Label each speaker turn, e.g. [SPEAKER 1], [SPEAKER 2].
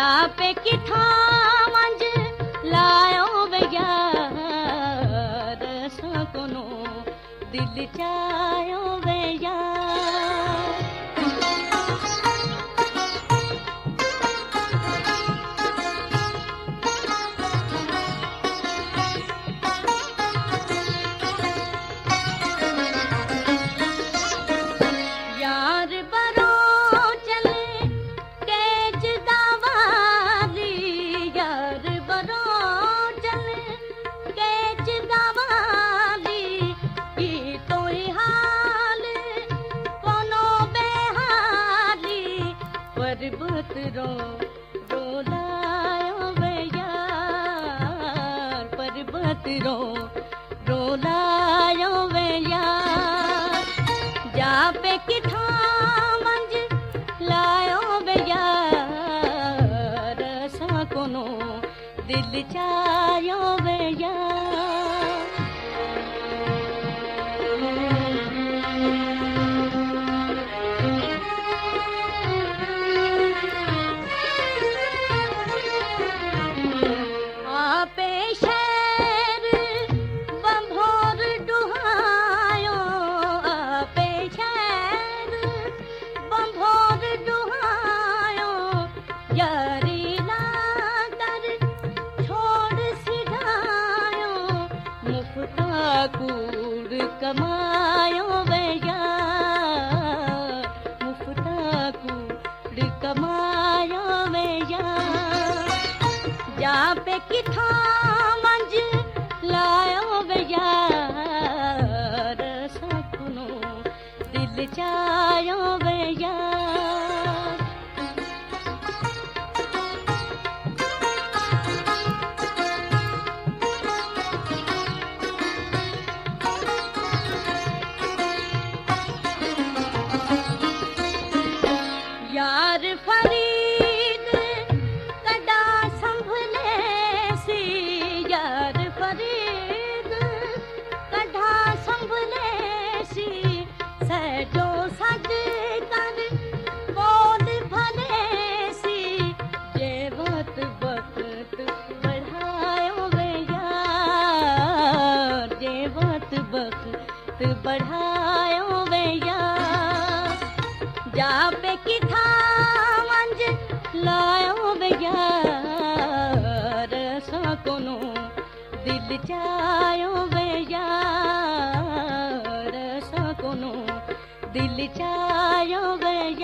[SPEAKER 1] पे किथा मंज लायो यार असां कोनो दिल चायो यार। यार बरो चले केज दावारी, यार बरो चले केज दावारी, की तोई हाल कोनो बेहाली, पर्वत रो रोलायो यार, पर्वत रो रोलायो यार। जा पे किथा मंज लायो यार असां कोनो दिल चायो यार। आपे शहर बंभोर डुहायो, आपे शहर बंभोर डुहायो, यारी ना कर छोड़ सिधायो, मुफ्ता कूड़ कमायो यार, मुफ्ता कूड़ कमायो यार। जा पे किथा मंज लायो यार असां कोनो दिल चायो यार। यार फरीद कदा संभले सी, यार फरीद कदा संभले सी, सजो सज कर बोल भले सी, जे वक्त वक्त बढ़ायो यार, जे वक्त वक्त बढ़ायो यार। जा पे किथा मंज लायो यार असां कोनो दिल चायो यार, असां कोनो दिल चायो